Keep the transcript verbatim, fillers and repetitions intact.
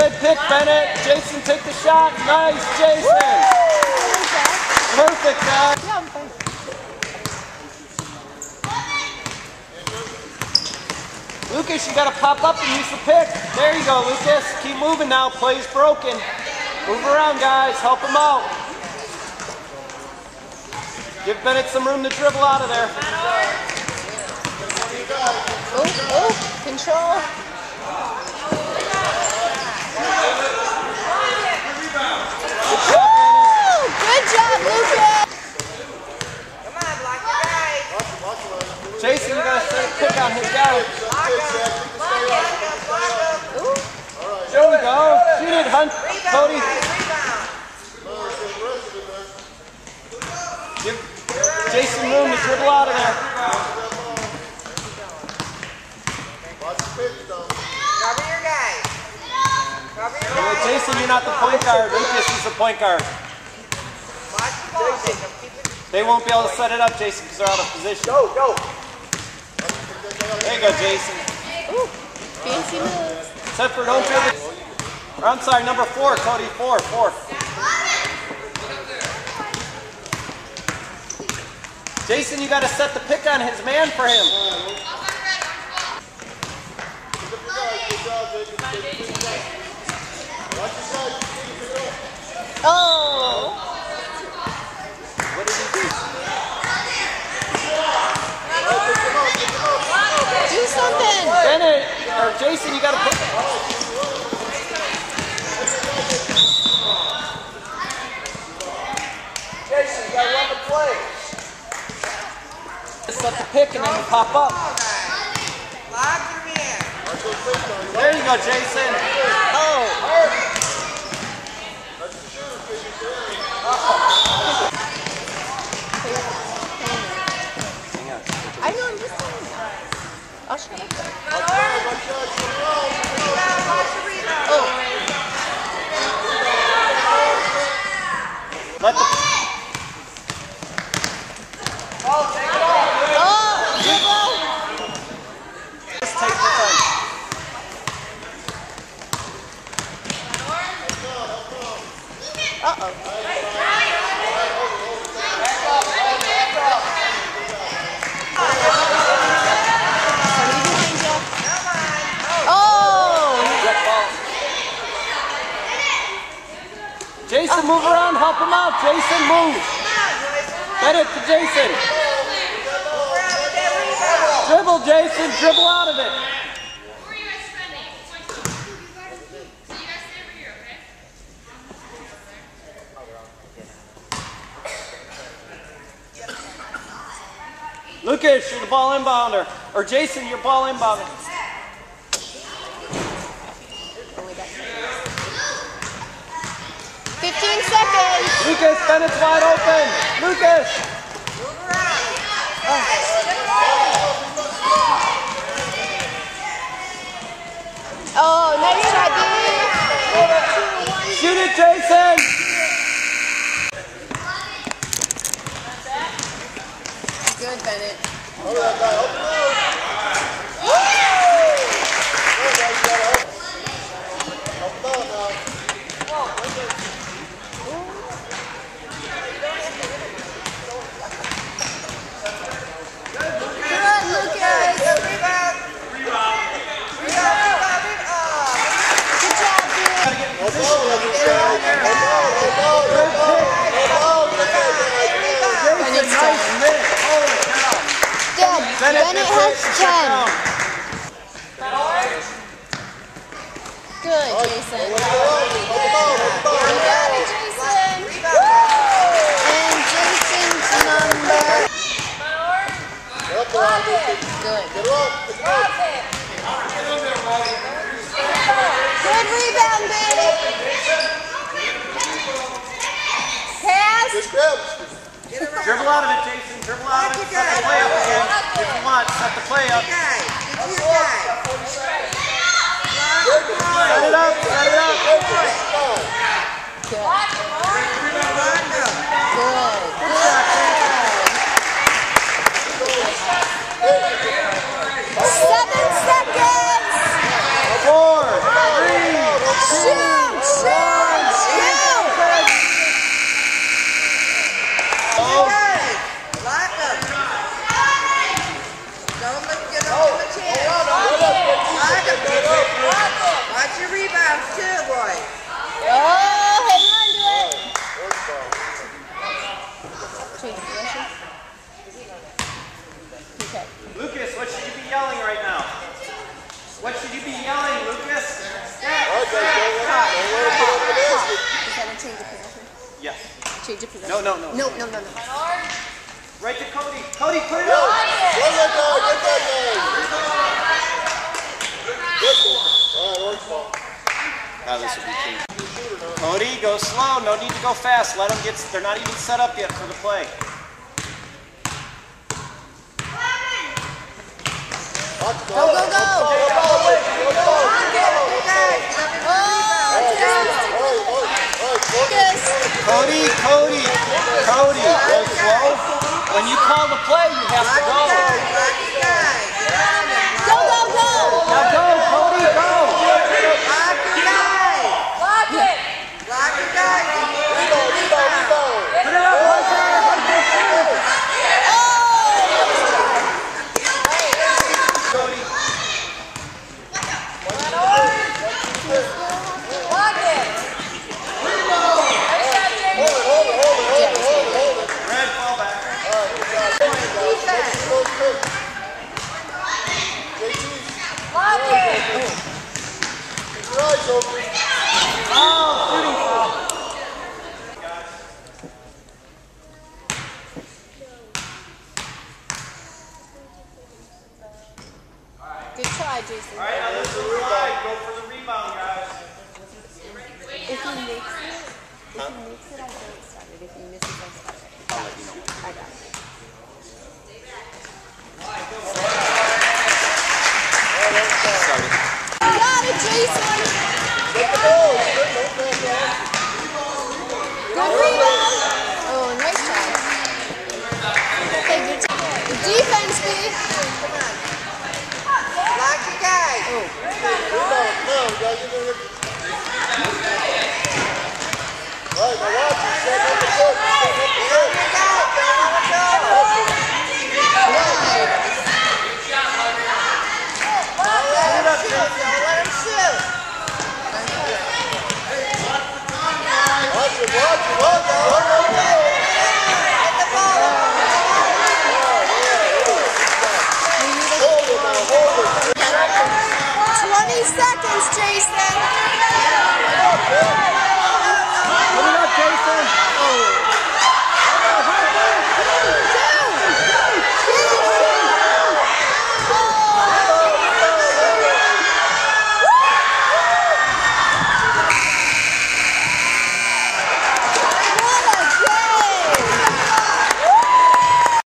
Good pick, Bennett. Jason, take the shot. Nice, Jason. Perfect, guys. Lucas, you got to pop up and use the pick. There you go, Lucas. Keep moving now. Play's broken. Move around, guys. Help him out. Give Bennett some room to dribble out of there. Oh, oh, control. Good job, Bennett. Good job, Lucas. Come on, block your guy. Jason, you got to set a pick on his guy. There we go. Shoot it, Hunt. Cody. Give Jason room to dribble out of there. Cover your guy. Cover your Well, guy. Jason, you're not the point guard. Lucas is the point guard. Watch the ball, Jacob. Keep it. They won't be able to set it up, Jason, because they're out of position. Go, go. There you go, Jason. Ooh, fancy moves. Set for don't dribble. Or, I'm sorry, number four, Cody. Four, four. Jason, you got to set the pick on his man for him. Oh. What did he do? Do something. Bennett, or Jason, you got to put... Jason, you got to run the play. Set the pick and then you pop up. Lock your man. There you go, Jason. Oh. I know, I'm just saying that. I'll shut up. Oh. Let the... Oh, dribble. Just take the time. Uh-oh. Jason, move around, help him out. Jason, move. Bennett to Jason. Dribble, Jason, dribble out of it. Lucas, you're the ball inbounder. Or Jason, you're ball inbounder. fifteen seconds. Lucas, Bennett's wide open. Lucas. Oh, nice try, B. Shoot it, Jason. Good, Bennett. Bennett has ten. Good, Jason. You got it, Jason. And Jason's number. Good. Good rebound, baby. Pass. Dribble out of it, Jason. Dribble out of it. Set the play up again. If you want, set the play up. Set it up. Set it up. Good. Good. Seven seconds. Four, three, two, Watch your rebounds too, boys. Oh, hang on to it. Change position. Okay. Lucas, what should you be yelling right now? What should you be yelling, Lucas? Step, Is that a change of position? yes. Change of position. No, no, no. No, no, no, no. Right to Cody. Cody, put it Go, up. go that guy, get that guy. Good one. All right, orange ball. Now this will be changed. Cody, go slow. No need to go fast. Let them get. They're not even set up yet for the play. Watch Go, go, go. Cody, Cody, Cody, go slow. When you call the play, you have to go. Go, go, go. Now go, Cody, go. Lock your guys. Lock it. Lock your guys. Rebound, rebound, rebound. Put it up, right there, right there. Cody. Lock it. Hold it, hold it, hold it, hold it, hold it, hold it. Red, fall back. All right, good job. Defense. Close, close. J T, Lock it. keep your eyes open. Oh, shooting foul. Good try, Jason. All right, now this is slide. Go for the rebound, guys. If he makes it, if he makes it, I know it started. If he misses, I start it. I'll let you know. I got it. Started. You got it, Jason. Set the goal. Don't back down. Good rebound. Oh, nice try. Okay, good job. Good defense, B. Lock your guys. Rebound. Now, we gotta get it. All right, now watch it. Set up the foot. Set up the Get foot. on your guys. Don't let them go. Let them shoot. Don't let them shoot. Watch it, watch it, watch it. Watch it. Get the ball up. Hold it now, hold it. twenty seconds, Jason.